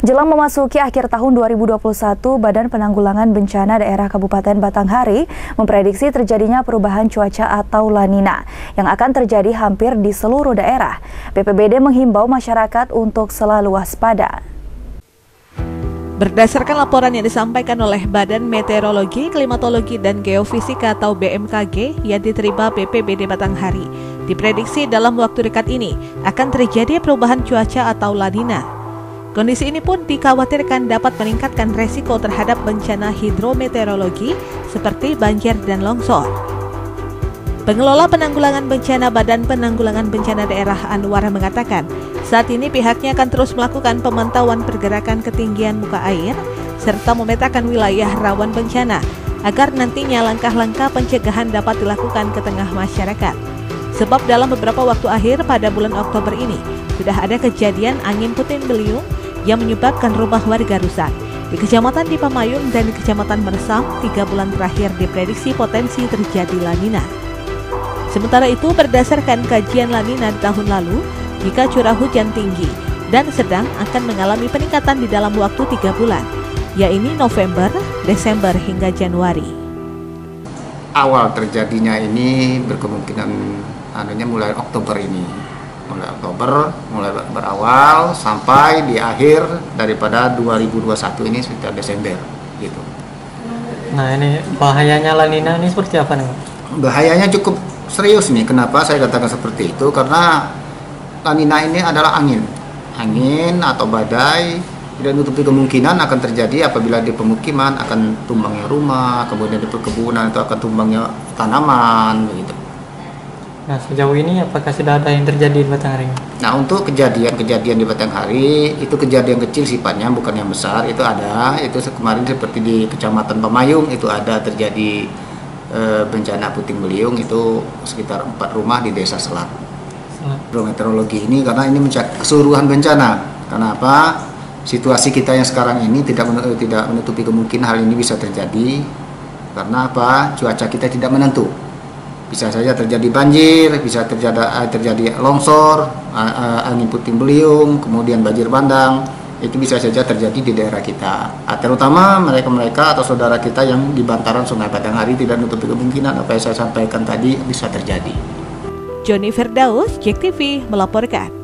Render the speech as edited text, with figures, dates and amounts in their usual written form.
Jelang memasuki akhir tahun 2021, Badan Penanggulangan Bencana Daerah Kabupaten Batanghari memprediksi terjadinya perubahan cuaca atau La Nina yang akan terjadi hampir di seluruh daerah. BPBD menghimbau masyarakat untuk selalu waspada. Berdasarkan laporan yang disampaikan oleh Badan Meteorologi, Klimatologi, dan Geofisika atau BMKG yang diterima BPBD Batanghari, diprediksi dalam waktu dekat ini akan terjadi perubahan cuaca atau La Nina. Kondisi ini pun dikhawatirkan dapat meningkatkan resiko terhadap bencana hidrometeorologi seperti banjir dan longsor. Pengelola penanggulangan bencana Badan Penanggulangan Bencana Daerah Anwar mengatakan, saat ini pihaknya akan terus melakukan pemantauan pergerakan ketinggian muka air serta memetakan wilayah rawan bencana agar nantinya langkah-langkah pencegahan dapat dilakukan ke tengah masyarakat. Sebab dalam beberapa waktu akhir pada bulan Oktober ini sudah ada kejadian angin puting beliung yang menyebabkan rumah warga rusak. Di Kecamatan Dipamayung dan di Kecamatan Mersam, 3 bulan terakhir diprediksi potensi terjadi La Nina. Sementara itu, berdasarkan kajian La Nina di tahun lalu, jika curah hujan tinggi dan sedang akan mengalami peningkatan di dalam waktu 3 bulan, yaitu November, Desember hingga Januari. Awal terjadinya ini berkemungkinan mulai Oktober ini. Mulai berawal sampai di akhir daripada 2021 ini sudah Desember gitu. Nah, ini bahayanya La Nina ini seperti apa nih? Bahayanya cukup serius nih. Kenapa saya katakan seperti itu? Karena La Nina ini adalah angin atau badai. Tidak menutupi kemungkinan akan terjadi apabila di pemukiman akan tumbangnya rumah, kemudian di perkebunan itu akan tumbangnya tanaman begitu. Nah, sejauh ini apakah sudah ada yang terjadi di Batanghari? Nah, untuk kejadian di Batanghari itu kejadian kecil sifatnya, bukan yang besar. Itu ada, itu kemarin seperti di Kecamatan Pamayung itu ada terjadi bencana puting beliung, itu sekitar 4 rumah di Desa Selat. Hidrometeorologi ini karena ini keseluruhan bencana. Karena apa? Situasi kita yang sekarang ini tidak menutupi kemungkinan hal ini bisa terjadi. Karena apa? Cuaca kita tidak menentu. Bisa saja terjadi banjir, bisa terjadi longsor, angin puting beliung, kemudian banjir bandang. Itu bisa saja terjadi di daerah kita. Terutama mereka atau saudara kita yang di bantaran Sungai Batanghari tidak menutupi kemungkinan apa yang saya sampaikan tadi bisa terjadi. Joni Firdaus, JEK TV melaporkan.